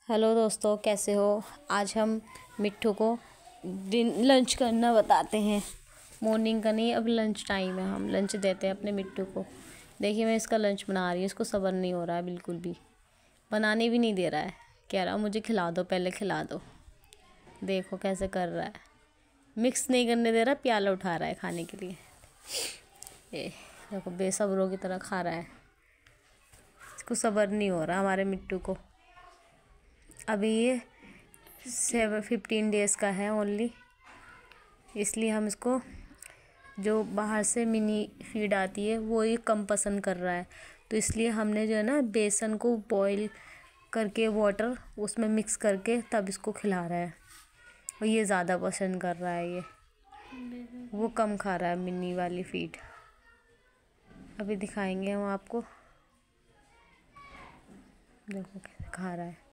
Hello दोस्तों, कैसे हो। आज हम मिट्ठू को लंच करना बताते हैं। मॉर्निंग का नहीं, अब लंच टाइम है। हम लंच देते हैं अपने मिट्ठू को। देखिए, मैं इसका लंच बना रही हूँ। इसको सब्र नहीं हो रहा है, बिल्कुल भी बनाने भी नहीं दे रहा है। कह रहा मुझे खिला दो, पहले खिला दो। देखो कैसे कर रहा है, मिक्स नहीं करने दे रहा, प्याला उठा रहा है खाने के लिए। ये देखो, बेसब्रों की तरह खा रहा है। इसको सब्र नहीं हो रहा हमारे मिट्ठू को। अभी ये 15 डेज़ का है ओनली, इसलिए हम इसको जो बाहर से मिनी फीड आती है वो ये कम पसंद कर रहा है। तो इसलिए हमने जो है ना, बेसन को बॉईल करके वाटर उसमें मिक्स करके तब इसको खिला रहा है। और ये ज़्यादा पसंद कर रहा है, ये वो कम खा रहा है मिनी वाली फीड। अभी दिखाएंगे हम आपको, देखो कैसे खा रहा है।